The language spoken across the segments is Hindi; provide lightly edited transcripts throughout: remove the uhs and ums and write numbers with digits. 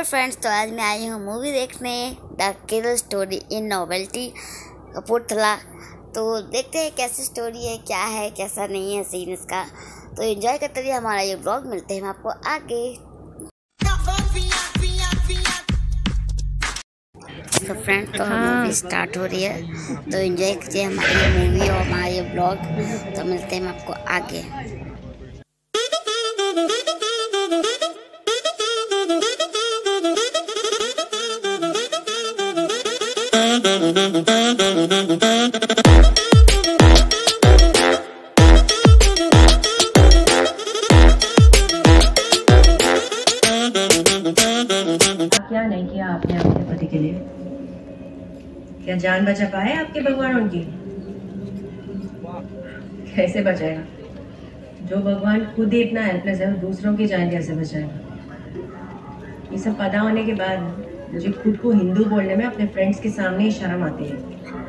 फ्रेंड्स, तो आज मैं आई हूँ मूवी देखने the kill story in Novelty Kapurthala. तो देखते हैं कैसी स्टोरी है, क्या है, कैसा नहीं है सीन इसका। तो एंजॉय करते हुए हमारा ये ब्लॉग, मिलते हैं आपको आगे। तो फ्रेंड्स, तो मूवी स्टार्ट हो रही है, तो एंजॉय कीजिए हमारी ये मूवी और हमारा ये ब्लॉग। तो मिलते हैं आपको आगे। क्या नहीं किया आपने अपने पति के लिए? क्या जान बचा पाए आपके भगवान उनकी? कैसे बचाएगा? जो भगवान खुद ही इतना हेल्पलेस है, दूसरों की जान कैसे बचाएगा? ये सब पता होने के बाद मुझे खुद को हिंदू बोलने में अपने फ्रेंड्स के सामने ही शर्म आती है।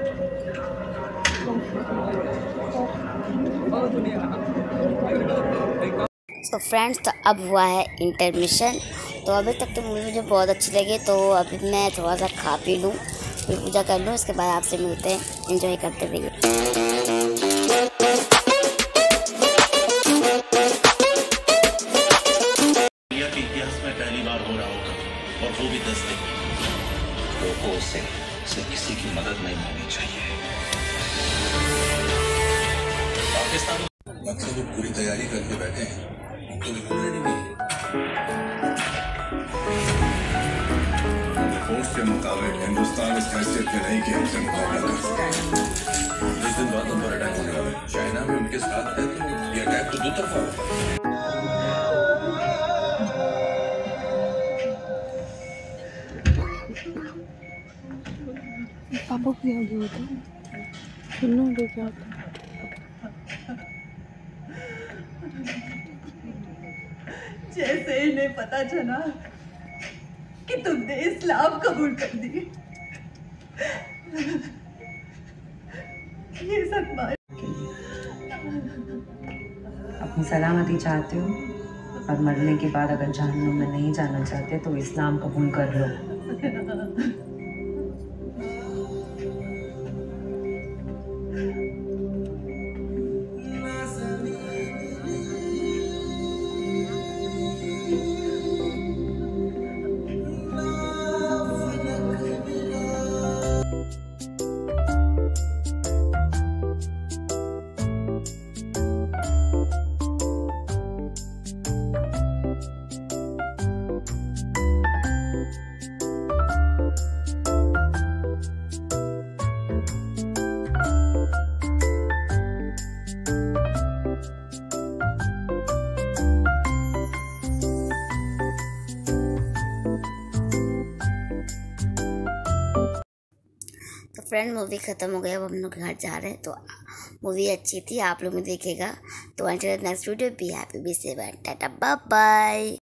तो फ्रेंड्स, तो अब हुआ है इंटरमिशन। तो अभी तक तो मूवी मुझे बहुत अच्छी लगी, तो अभी मैं थोड़ा सा खा पी लूँ, फिर पूजा कर लूँ, इसके बाद आपसे मिलते हैं। एंजॉय करते रहिए। इतिहास में पहली बार हो रहा होगा, और वो भी 10 दिन। लोगों से किसी की मदद नहीं मांगनी चाहिए। पाकिस्तान मतलब वो पूरी तैयारी करके बैठे हैं, तो बिल्कुल रेडी नहीं है। रिपोर्ट्स के मुताबिक हिंदुस्तान इस हैसियत में नहीं कि हमसे मुकाबला कर सके। 10 दिन बाद उन पर अटैक होने वाला है। चाइना भी उनके साथ है, तो ये अटैक तो दो तरफा होगा। पापा को क्या हुआ था? सुनो तो क्या था? जैसे इन्हें पता चला कि तुमने इस्लाम कबूल कर दी, ये सब अपनी सलामती चाहते हो और मरने के बाद अगर जहन्नुम में नहीं जाना चाहते तो इस्लाम कबूल कर लो। तो फ्रेंड, मूवी ख़त्म हो गया, अब हम लोग घर जा रहे हैं। तो मूवी अच्छी थी, आप लोग भी देखेगा। तो until next video, be happy, be safe, tata, bye bye.